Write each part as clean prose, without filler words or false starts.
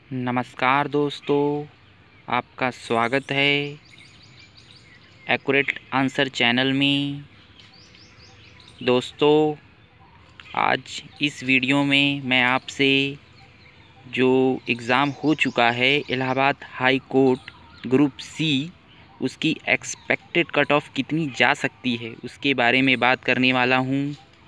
नमस्कार दोस्तों, आपका स्वागत है एक्यूरेट आंसर चैनल में। दोस्तों, आज इस वीडियो में मैं आपसे जो एग्ज़ाम हो चुका है Allahabad high court group C, उसकी एक्सपेक्टेड कट ऑफ कितनी जा सकती है उसके बारे में बात करने वाला हूँ।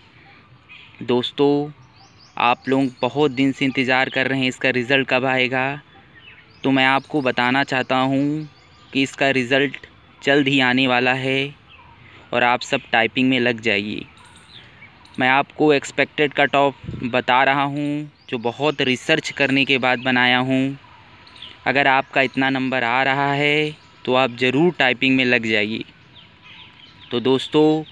दोस्तों, आप लोग बहुत दिन से इंतज़ार कर रहे हैं इसका रिज़ल्ट कब आएगा, तो मैं आपको बताना चाहता हूँ कि इसका रिज़ल्ट जल्द ही आने वाला है और आप सब टाइपिंग में लग जाइए। मैं आपको एक्सपेक्टेड कट ऑफ बता रहा हूँ जो बहुत रिसर्च करने के बाद बनाया हूँ। अगर आपका इतना नंबर आ रहा है तो आप ज़रूर टाइपिंग में लग जाइए। तो दोस्तों,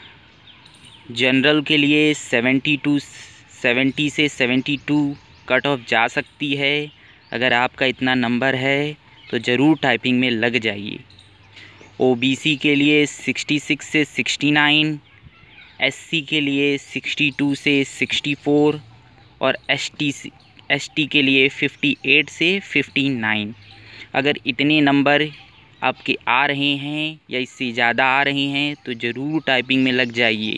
जनरल के लिए 70 से 72 कट ऑफ जा सकती है। अगर आपका इतना नंबर है तो ज़रूर टाइपिंग में लग जाइए। ओबीसी के लिए 66 से 69, एससी के लिए 62 से 64 और एसटी के लिए 58 से 59। अगर इतने नंबर आपके आ रहे हैं या इससे ज़्यादा आ रहे हैं तो ज़रूर टाइपिंग में लग जाइए।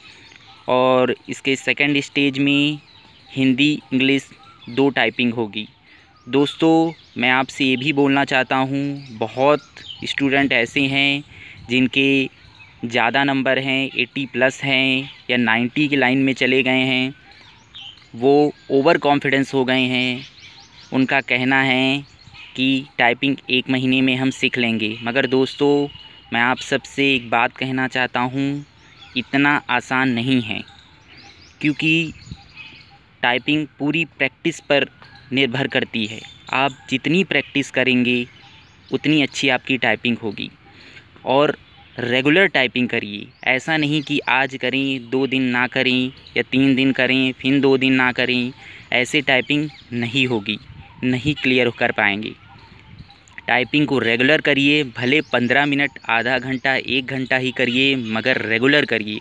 और इसके सेकंड स्टेज में हिंदी इंग्लिश 2 टाइपिंग होगी। दोस्तों, मैं आपसे ये भी बोलना चाहता हूँ, बहुत स्टूडेंट ऐसे हैं जिनके ज़्यादा नंबर हैं, 80 प्लस हैं या 90 की लाइन में चले गए हैं। वो ओवर कॉन्फिडेंस हो गए हैं। उनका कहना है कि टाइपिंग 1 महीने में हम सीख लेंगे। मगर दोस्तों, मैं आप सबसे एक बात कहना चाहता हूँ, इतना आसान नहीं है, क्योंकि टाइपिंग पूरी प्रैक्टिस पर निर्भर करती है। आप जितनी प्रैक्टिस करेंगे उतनी अच्छी आपकी टाइपिंग होगी। और रेगुलर टाइपिंग करिए, ऐसा नहीं कि आज करें 2 दिन ना करें या 3 दिन करें फिर 2 दिन ना करें। ऐसे टाइपिंग नहीं होगी, नहीं क्लियर कर पाएंगे। टाइपिंग को रेगुलर करिए, भले 15 मिनट, आधा घंटा, 1 घंटा ही करिए, मगर रेगुलर करिए,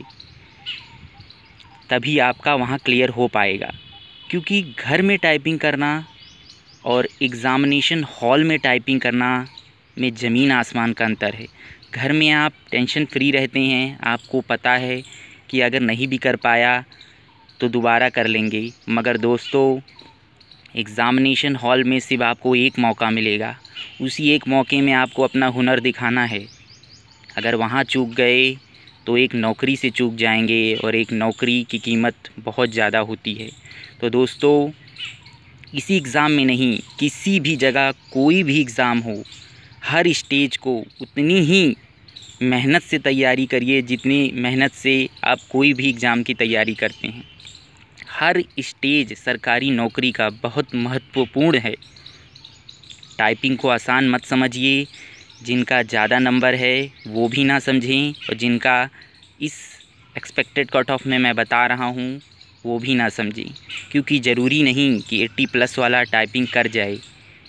तभी आपका वहाँ क्लियर हो पाएगा। क्योंकि घर में टाइपिंग करना और एग्ज़ामिनेशन हॉल में टाइपिंग करना में ज़मीन आसमान का अंतर है। घर में आप टेंशन फ्री रहते हैं, आपको पता है कि अगर नहीं भी कर पाया तो दोबारा कर लेंगे। मगर दोस्तों, एग्ज़ामिनेशन हॉल में सिर्फ आपको एक मौका मिलेगा। उसी एक मौके में आपको अपना हुनर दिखाना है। अगर वहाँ चूक गए तो एक नौकरी से चूक जाएंगे और एक नौकरी की कीमत बहुत ज़्यादा होती है। तो दोस्तों, इसी एग्ज़ाम में नहीं, किसी भी जगह कोई भी एग्ज़ाम हो, हर स्टेज को उतनी ही मेहनत से तैयारी करिए जितनी मेहनत से आप कोई भी एग्ज़ाम की तैयारी करते हैं। हर स्टेज सरकारी नौकरी का बहुत महत्वपूर्ण है। टाइपिंग को आसान मत समझिए। जिनका ज़्यादा नंबर है वो भी ना समझें, और जिनका इस एक्सपेक्टेड कट ऑफ में मैं बता रहा हूँ वो भी ना समझें, क्योंकि ज़रूरी नहीं कि 80 प्लस वाला टाइपिंग कर जाए।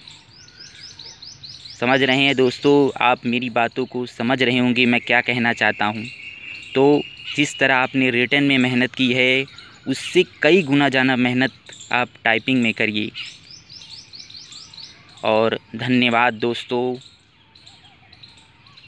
समझ रहे हैं दोस्तों, आप मेरी बातों को समझ रहे होंगे मैं क्या कहना चाहता हूँ। तो जिस तरह आपने रिटन में मेहनत की है उससे कई गुना ज़्यादा मेहनत आप टाइपिंग में करिए। और धन्यवाद दोस्तों।